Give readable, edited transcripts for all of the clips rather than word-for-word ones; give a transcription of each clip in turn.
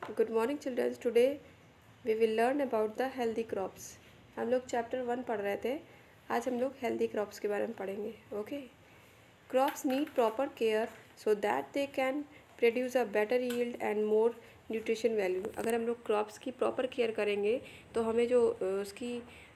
Good morning childrens. Today we will learn about the healthy crops. हम लोग chapter 1 पढ़ रहे थे। आज हम लोग हेल्दी क्रॉप्स के बारे में पढ़ेंगे। Okay, crops need proper care so that they can produce a better yield and more nutrition value. अगर हम लोग क्रॉप्स की प्रॉपर केयर करेंगे तो हमें जो उसकी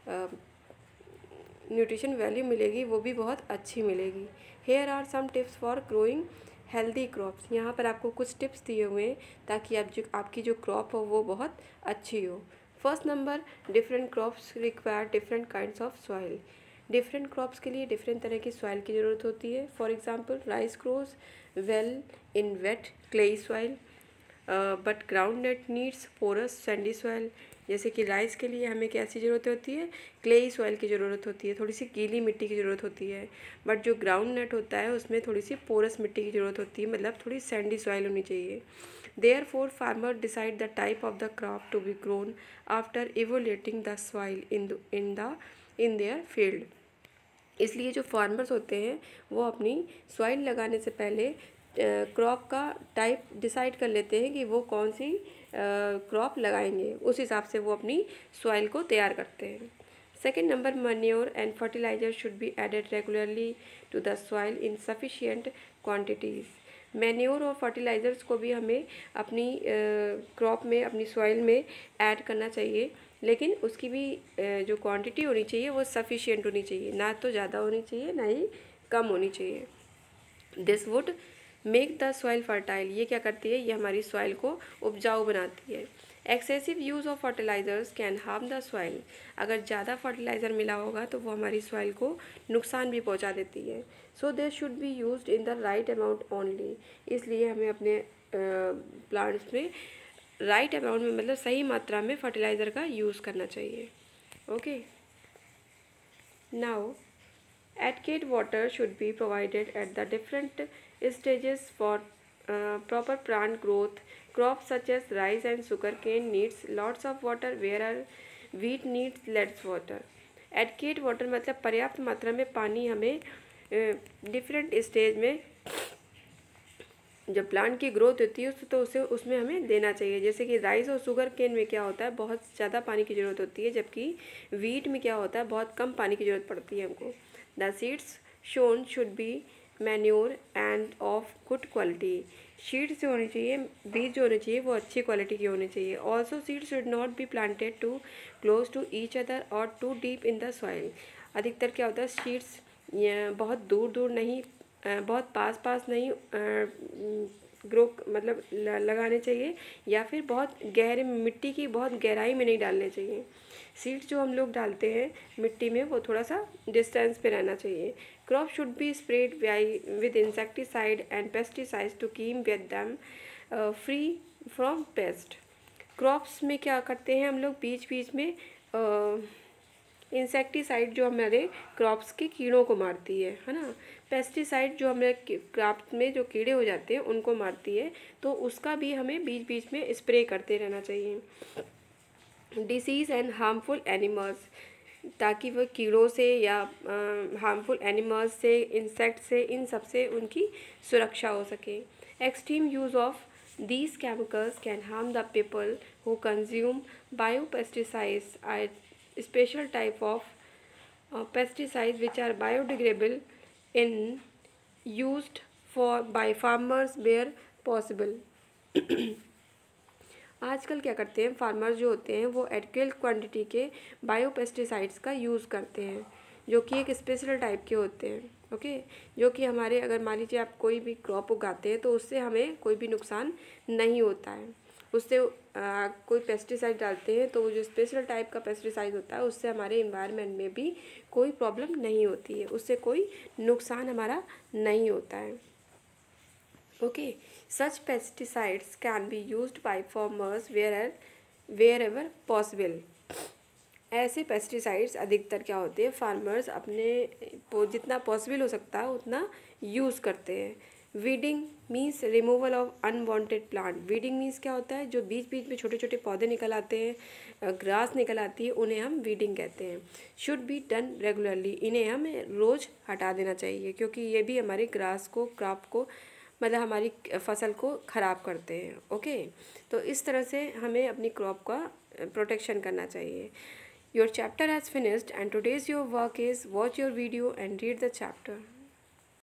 न्यूट्रिशन वैल्यू मिलेगी वो भी बहुत अच्छी मिलेगी। Here are some tips for growing healthy crops. यहाँ पर आपको कुछ टिप्स दिए हुए हैं ताकि आपकी जो क्रॉप हो वो बहुत अच्छी हो। First number, different crops require different kinds of soil. Different crops के लिए डिफरेंट तरह की सॉइल की ज़रूरत होती है। For example, rice grows well in wet clayey soil but groundnut needs porous sandy soil. जैसे कि राइस के लिए हमें कैसी ज़रूरत होती है, क्लेई सॉइल की ज़रूरत होती है, थोड़ी सी गीली मिट्टी की ज़रूरत होती है। बट जो ग्राउंड नट होता है उसमें थोड़ी सी पोरस मिट्टी की ज़रूरत होती है, मतलब थोड़ी सैंडी सॉइल होनी चाहिए। Therefore farmer decide the type of the crop to be grown after evaluating the soil in their field. इसलिए जो फार्मर्स होते हैं वो अपनी सॉइल लगाने से पहले क्रॉप का टाइप डिसाइड कर लेते हैं कि वो कौन सी क्रॉप लगाएंगे, उस हिसाब से वो अपनी सॉइल को तैयार करते हैं। Second number, manure and fertiliser should be added regularly to the soil in sufficient quantities. Manure और फर्टिलाइज़र्स को भी हमें अपनी क्रॉप में, अपनी सॉइल में ऐड करना चाहिए, लेकिन उसकी भी जो क्वांटिटी होनी चाहिए वो सफिशिएंट होनी चाहिए, ना तो ज़्यादा होनी चाहिए ना ही कम होनी चाहिए। This would make the soil fertile. ये क्या करती है, ये हमारी सॉइल को उपजाऊ बनाती है। Excessive use of fertilisers can harm the soil. अगर ज़्यादा फर्टिलाइज़र मिला होगा तो वो हमारी सॉइल को नुकसान भी पहुंचा देती है। So they should be used in the right amount only. इसलिए हमें अपने प्लांट्स में राइट अमाउंट में, मतलब सही मात्रा में फर्टिलाइज़र का यूज़ करना चाहिए। Okay, now adequate water should be provided at the different stages for proper plant growth. Crops such as rice and sugarcane needs lots of water, whereas wheat needs less water. Adequate water मतलब पर्याप्त मात्रा में पानी हमें different stage में जब plant की growth होती है तो उसे उसमें हमें देना चाहिए। जैसे कि राइस और शुगर केन में क्या होता है, बहुत ज़्यादा पानी की ज़रूरत होती है, जबकि वीट में क्या होता है, बहुत कम पानी की ज़रूरत पड़ती है हमको। The seeds sown should be manure and of good quality. Seeds जो होनी चाहिए, बीज जो होने चाहिए वो अच्छी क्वालिटी के होने चाहिए। Also seeds should not be planted too close to each other or too deep in the soil. अधिकतर क्या होता है, सीड्स बहुत दूर दूर नहीं, बहुत पास पास नहीं ग्रो मतलब लगाने चाहिए, या फिर बहुत गहरे मिट्टी की बहुत गहराई में नहीं डालने चाहिए। सीड्स जो हम लोग डालते हैं मिट्टी में वो थोड़ा सा डिस्टेंस पे रहना चाहिए। Crop should be spread with insecticide and pesticides to keep them free from pest. Crops में क्या करते हैं हम लोग, बीच बीच में इंसेक्टिसाइड जो हमारे क्रॉप्स के कीड़ों को मारती है ना। पेस्टिसाइड जो हमारे क्रॉप्स में जो कीड़े हो जाते हैं उनको मारती है, तो उसका भी हमें बीच बीच में स्प्रे करते रहना चाहिए। डिसीज़ एंड हार्मफुल एनिमल्स, ताकि वह कीड़ों से या हार्मफुल एनिमल्स से, इंसेक्ट से, इन सब से उनकी सुरक्षा हो सके। Extreme use of these chemicals can harm the people who consume biopesticides. A special type of pesticides which are biodegradable in used for by farmers where possible. आजकल क्या करते हैं फार्मर्स जो होते हैं वो एडिक्वेट क्वांटिटी के बायोपेस्टिसाइड्स का यूज़ करते हैं, जो कि एक स्पेशल टाइप के होते हैं। ओके, जो कि हमारे, अगर मान लीजिए आप कोई भी क्रॉप उगाते हैं तो उससे हमें कोई भी नुकसान नहीं होता है। उससे कोई पेस्टिसाइड डालते हैं तो वो जो स्पेशल टाइप का पेस्टिसाइड होता है उससे हमारे इन्वायरमेंट में भी कोई प्रॉब्लम नहीं होती है, उससे कोई नुकसान हमारा नहीं होता है। Okay, such pesticides can be used by farmers wherever possible. ऐसे पेस्टिसाइड्स अधिकतर क्या होते हैं, फार्मर्स अपने जितना पॉसिबल हो सकता है उतना यूज़ करते हैं। Weeding means removal of unwanted plant. Weeding means क्या होता है, जो बीच बीच में छोटे छोटे पौधे निकल आते हैं, ग्रास निकल आती है, उन्हें हम वीडिंग कहते हैं। शुड बी डन रेगुलरली, इन्हें हमें रोज़ हटा देना चाहिए, क्योंकि ये भी हमारे ग्रास को, क्रॉप को, मतलब हमारी फसल को ख़राब करते हैं। ओके, तो इस तरह से हमें अपनी क्रॉप का प्रोटेक्शन करना चाहिए। Your chapter has finished and today's your work is watch your video and read the chapter.